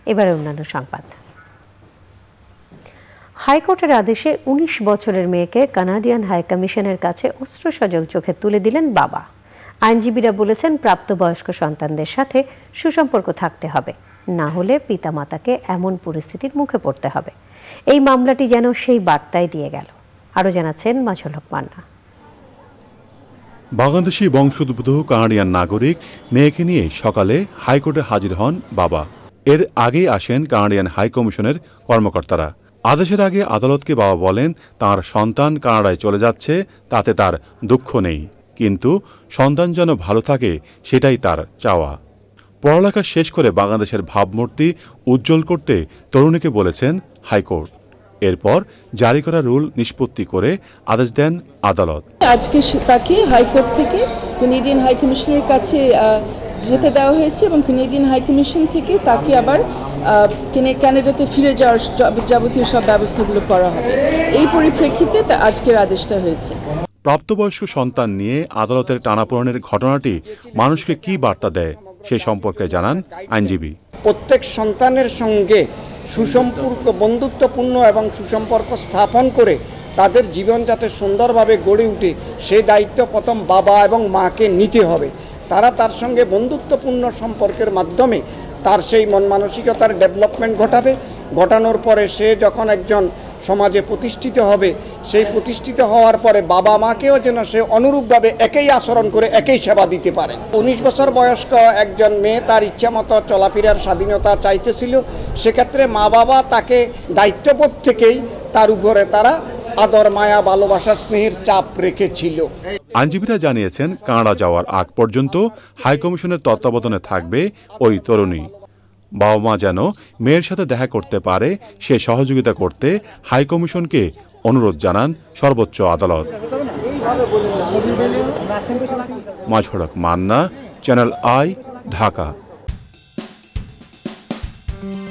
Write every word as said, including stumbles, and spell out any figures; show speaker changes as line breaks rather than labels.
এবারে অন্যান্য সংবাদ। হাইকোর্টের আদেশে উনিশ বছরের মেয়েকে কানাডিয়ান হাইকমিশনের কাছে অস্ত্রসজল চোখে তুলে দিলেন বাবা। আইনজীবীরা বলেছেন, প্রাপ্তবয়স্ক সন্তানদের সাথে সুসম্পর্ক থাকতে হবে, না হলে পিতামাতাকে এমন পরিস্থিতির মুখে পড়তে হবে। এই মামলাটি যেন সেই বার্তাই দিয়ে গেল। আরও জানাচ্ছেন মাজহর মান্না।
বাংলাদেশি বংশোদ্ভূত কানাডিয়ান নাগরিক মেয়েকে নিয়ে সকালে হাইকোর্টে হাজির হন বাবা। এর আগেই আসেন কানাডিয়ান হাইকমিশনের কর্মকর্তারা। আদেশের আগে আদালতকে বাবা বলেন, তার সন্তান কানাডায় চলে যাচ্ছে, তাতে তার দুঃখ নেই, কিন্তু সন্তান যেন ভালো থাকে সেটাই তার চাওয়া। পড়ালেখা শেষ করে বাংলাদেশের ভাবমূর্তি উজ্জ্বল করতে তরুণীকে বলেছেন হাইকোর্ট। এরপর জারি করা রুল নিষ্পত্তি করে আদেশ দেন আদালত।
আজকে তাকে হাইকোর্ট থেকে কানাডিয়ান হাইকমিশনের কাছে যেতে দেওয়া হয়েছে এবং কানাডিয়ান হাইকমিশন থেকে তাকে আবার কানাডাতে ফিরে যাওয়ার যাবতীয় সব ব্যবস্থাগুলো করা হবে। এই পরিপ্রেক্ষিতে আজকের আদেশটা হয়েছে।
প্রাপ্তবয়স্ক সন্তান নিয়ে আদালতের টানাপোড়েনের ঘটনাটি মানুষকে কি বার্তা দেয় সে সম্পর্কে জানান আইনজীবী।
প্রত্যেক সন্তানের সঙ্গে সুসম্পর্ক, বন্ধুত্বপূর্ণ এবং সুসম্পর্ক স্থাপন করে তাদের জীবন যাতে সুন্দরভাবে গড়ে উঠে সেই দায়িত্ব প্রথম বাবা এবং মাকে নিতে হবে। তারা তার সঙ্গে বন্ধুত্বপূর্ণ সম্পর্কের মাধ্যমে তার সেই মন মানসিকতার ডেভেলপমেন্ট ঘটাবে। ঘটানোর পরে সে যখন একজন সমাজে প্রতিষ্ঠিত হবে, সেই প্রতিষ্ঠিত হওয়ার পরে বাবা মাকেও যেন সে অনুরূপভাবে একই আচরণ করে একই সেবা দিতে পারে। উনিশ বছর বয়স্ক একজন মেয়ে তার ইচ্ছা মতো চলাফেরার স্বাধীনতা চাইতেছিল। সেক্ষেত্রে মা বাবা তাকে দায়িত্ববোধ থেকেই তার উপরে তারা আদর, মায়া, ভালোবাসা, স্নেহের চাপ রেখেছিল।
আইনজীবীরা জানিয়েছেন, কানাডা যাওয়ার আগ পর্যন্ত হাইকমিশনের তত্ত্বাবধানে থাকবে ওই তরুণী। বাবা মা যেন মেয়ের সাথে দেখা করতে পারে সে সহযোগিতা করতে হাইকমিশনকে অনুরোধ জানান সর্বোচ্চ আদালত। Mazhar Manna, channel I, Dhaka.